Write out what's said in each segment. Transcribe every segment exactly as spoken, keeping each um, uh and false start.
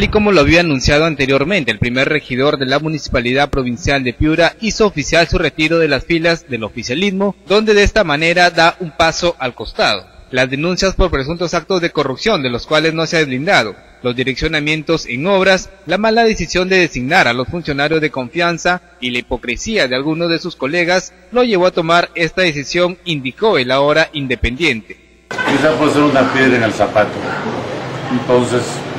y como lo había anunciado anteriormente, el primer regidor de la Municipalidad Provincial de Piura hizo oficial su retiro de las filas del oficialismo, donde de esta manera da un paso al costado. Las denuncias por presuntos actos de corrupción de los cuales no se ha deslindado, los direccionamientos en obras, la mala decisión de designar a los funcionarios de confianza y la hipocresía de algunos de sus colegas lo llevó a tomar esta decisión, indicó el ahora independiente. Quizá puede ser una piedra en el zapato. Entonces,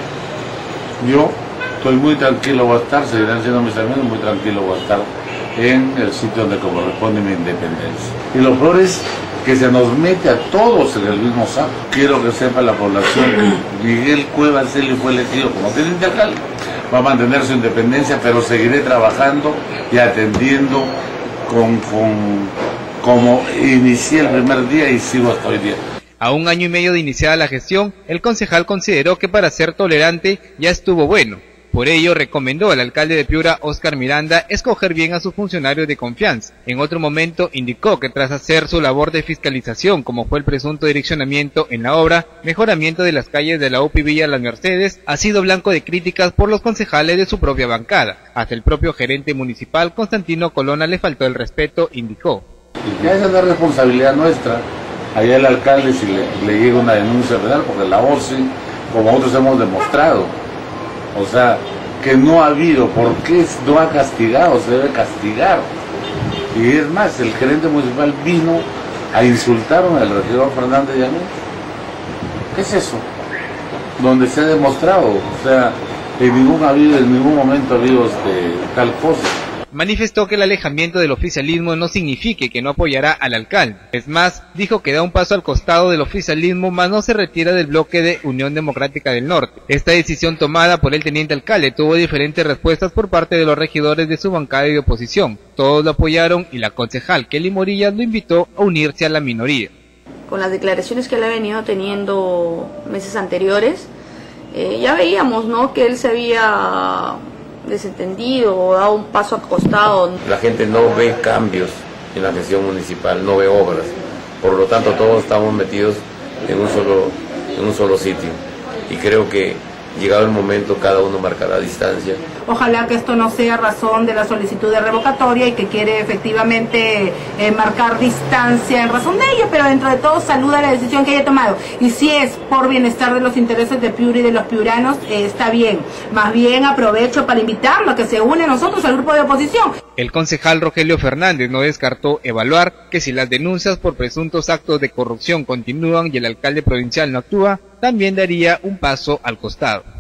yo estoy muy tranquilo, voy a estar, seguirán siendo mis amigos, muy tranquilo voy a estar en el sitio donde corresponde mi independencia. Y lo peor es que se nos mete a todos en el mismo saco. Quiero que sepa la población que Miguel Cuevas Celi fue elegido como teniente alcalde. Va a mantener su independencia, pero seguiré trabajando y atendiendo con, con, como inicié el primer día y sigo hasta hoy día. A un año y medio de iniciada la gestión, el concejal consideró que para ser tolerante ya estuvo bueno. Por ello, recomendó al alcalde de Piura, Óscar Miranda, escoger bien a sus funcionarios de confianza. En otro momento, indicó que tras hacer su labor de fiscalización, como fue el presunto direccionamiento en la obra, mejoramiento de las calles de la U P I Villa Las Mercedes, ha sido blanco de críticas por los concejales de su propia bancada. Hasta el propio gerente municipal, Constantino Colonna, le faltó el respeto, indicó. Y ya esa es la responsabilidad nuestra. Allá el alcalde, si le, le llega una denuncia penal, porque la O C I, como otros hemos demostrado, o sea, que no ha habido, ¿por qué no ha castigado? Se debe castigar. Y es más, el gerente municipal vino a insultar al regidor Fernández Llanos. ¿Qué es eso? Donde se ha demostrado, o sea, en ningún, habido, en ningún momento ha habido este, tal cosa. Manifestó que el alejamiento del oficialismo no signifique que no apoyará al alcalde. Es más, dijo que da un paso al costado del oficialismo, mas no se retira del bloque de Unión Democrática del Norte. Esta decisión tomada por el teniente alcalde tuvo diferentes respuestas por parte de los regidores de su bancada de oposición. Todos lo apoyaron y la concejal Kelly Morillas lo invitó a unirse a la minoría. Con las declaraciones que él ha venido teniendo meses anteriores, eh, ya veíamos, ¿no?, que él se había desentendido o dado un paso acostado. La gente no ve cambios en la gestión municipal, no ve obras, por lo tanto todos estamos metidos en un solo, en un solo sitio, y creo que llegado el momento cada uno marcará distancia. Ojalá que esto no sea razón de la solicitud de revocatoria y que quiere efectivamente eh, marcar distancia en razón de ello, pero dentro de todo saluda la decisión que haya tomado. Y si es por bienestar de los intereses de Piura y de los piuranos, eh, está bien. Más bien aprovecho para invitarlo a que se une a nosotros al grupo de oposición. El concejal Rogelio Fernández no descartó evaluar que si las denuncias por presuntos actos de corrupción continúan y el alcalde provincial no actúa, también daría un paso al costado.